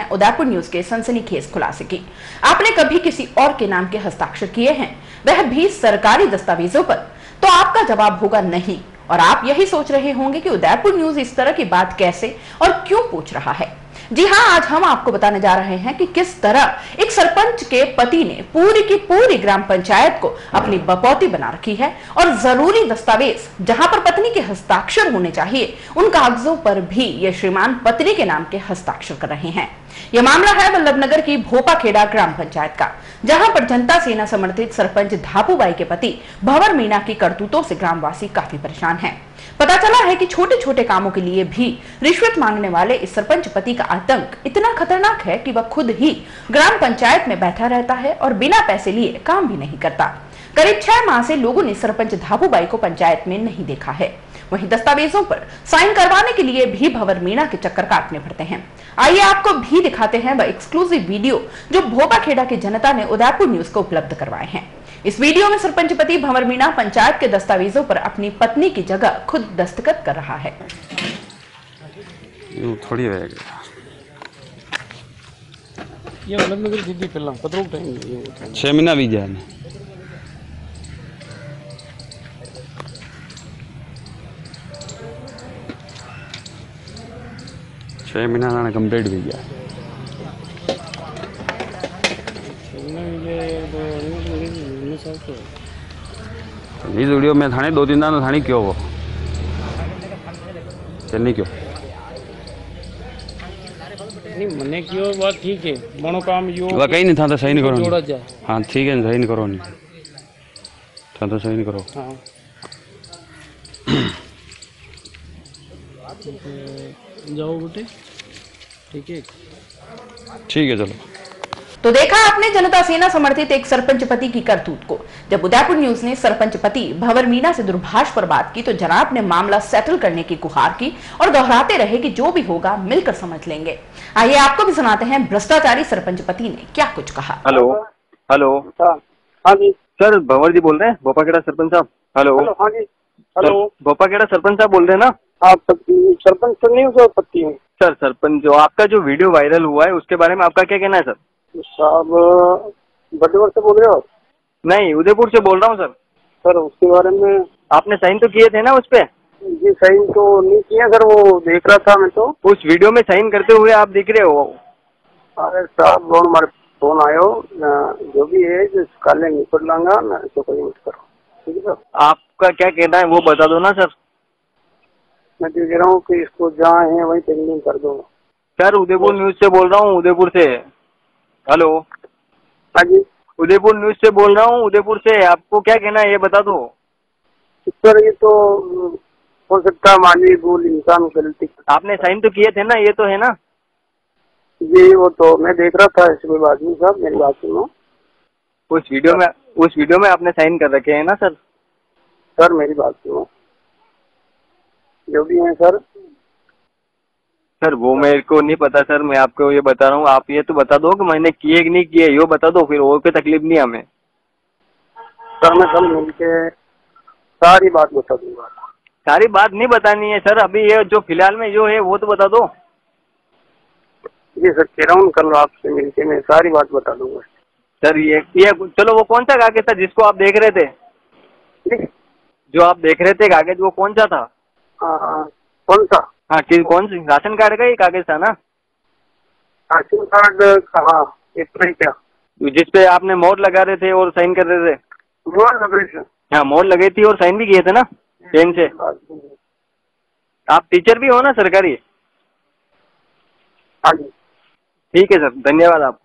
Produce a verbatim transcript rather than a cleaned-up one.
हैं उदयपुर न्यूज के सनसनीखेज खुलासे की। आपने कभी किसी और के नाम के हस्ताक्षर किए हैं, वह भी सरकारी दस्तावेजों पर? तो आपका जवाब होगा नहीं। और आप यही सोच रहे होंगे कि उदयपुर न्यूज इस तरह की बात कैसे और क्यों पूछ रहा है। जी हाँ, आज हम आपको बताने जा रहे हैं कि किस तरह एक सरपंच के पति ने पूरी की पूरी ग्राम पंचायत को अपनी बपौती बना रखी है और जरूरी दस्तावेज जहां पर पत्नी के हस्ताक्षर होने चाहिए, उन कागजों पर भी ये श्रीमान पत्नी के नाम के हस्ताक्षर कर रहे हैं। यह मामला है वल्लभनगर की भोपाखेड़ा ग्राम पंचायत का, जहां पर जनता सेना समर्थित सरपंच धापूबाई के पति भंवर मीणा की करतूतों से ग्रामवासी काफी परेशान हैं। पता चला है कि छोटे छोटे कामों के लिए भी रिश्वत मांगने वाले इस सरपंच पति का आतंक इतना खतरनाक है कि वह खुद ही ग्राम पंचायत में बैठा रहता है और बिना पैसे लिए काम भी नहीं करता। करीब छह माह से लोगों ने सरपंच धापूबाई को पंचायत में नहीं देखा है। वहीं दस्तावेजों पर साइन करवाने के लिए भी भंवर मीणा के चक्कर काटने पड़ते हैं। आइए आपको भी दिखाते हैं वह एक्सक्लूसिव वीडियो जो भोपाखेड़ा की जनता ने उदयपुर न्यूज को उपलब्ध करवाए हैं। इस वीडियो में सरपंच पति भंवर मीणा पंचायत के दस्तावेजों पर अपनी पत्नी की जगह खुद दस्तखत कर रहा है। थोड़ी ये वल्लभनगर सिटी पहला कतरो टाइम छह महीना भी जाए छह महीना ना कंप्लीट भी गया। इस वीडियो में थाने दो तीन दान थाने क्यों वो चलनी क्यों नहीं मने क्यों बात ठीक है मनो काम यो वह कहीं नहीं था तो सही नहीं करो जोड़ा जाए। हाँ ठीक है, सही नहीं करो नहीं था तो सही नहीं करो। हाँ जाओ बेटे, ठीक है ठीक है चलो। तो देखा आपने जनता सेना समर्थित एक सरपंच पति की करतूत को। जब उदयपुर न्यूज ने सरपंच पति भंवर मीणा से दूरभाष पर बात की तो जनाब ने मामला सेटल करने की गुहार की और दोहराते रहे कि जो भी होगा मिलकर समझ लेंगे। आइए आपको भी सुनाते हैं भ्रष्टाचारी सरपंच पति ने क्या कुछ कहा। हेलो हेलो हाँ जी सर, भंवर जी बोल रहे हैं भोपाखेड़ा सरपंच साहब। हेलो हाँ जी हेलो भोपाखेड़ा सरपंच साहब बोल रहे हैं ना? आप सरपंच तो नहीं हो पत्ती हूँ सर। सरपंच जो आपका जो वीडियो वायरल हुआ है उसके बारे में आपका क्या कहना है सर? साहब बड़ेवर से बोल रहे हो? नहीं, उदयपुर से बोल रहा हूँ सर। सर उसके बारे में आपने साइन तो किए थे ना उस पे? जी साइन तो नहीं किया सर, वो देख रहा था मैं तो। उस वीडियो में साइन करते हुए आप दिख रहे हो। अरे साहब वो हमारे फोन आयो जो भी है कल निपट लांगा ना, तो कोई मत करो, ठीक है सर। आपका क्या कहना है वो बता दो ना सर। मैं तो कह रहा हूँ कि इसको जहाँ है वहीं पेंडिंग कर दो सर। उदयपुर न्यूज से बोल रहा हूँ, उदयपुर से। हेलो हाँ जी उदयपुर न्यूज से बोल रहा हूँ, उदयपुर से। आपको क्या कहना है ये बता दो सर। ये तो हो सकता है मानवीय भूल, इंसान गलती। आपने साइन तो किए थे ना, ये तो है ना? जी वो तो मैं देख रहा था, इसमें बात नहीं साहब, मेरी बात सुनो। उस वीडियो में उस वीडियो में आपने साइन कर रखे हैं ना सर? सर मेरी बात सुनो, जो भी है सर। सर वो मेरे को नहीं पता सर, मैं आपको ये बता रहा हूँ। आप ये तो बता दो कि मैंने किए कि नहीं किए, ये बता दो, फिर और कोई तकलीफ नहीं हमें। सर मैं कल मिलके सारी बात बता दूंगा। सारी बात नहीं बतानी है सर, अभी ये जो फिलहाल में जो है वो तो बता दो। जी सर कह रहा हूँ कल आपसे मिलके मैं सारी बात बता दूंगा सर। ये ये चलो, वो कौन सा कागज था जिसको आप देख रहे थे? जो आप देख रहे थे कागज वो कौन सा था? आ, कौन सा? हाँ कि कौन सी? राशन कार्ड का ही कागज था ना? राशन कार्ड कहाँ, इतना ही क्या? जिसपे आपने मोहर लगा रहे थे और साइन कर रहे थे। मोहर लग रही थी? हाँ मोहर लगी थी और साइन भी किए थे ना पेन से। आप टीचर भी हो ना सरकारी? हाँ जी ठीक है सर, धन्यवाद आपको।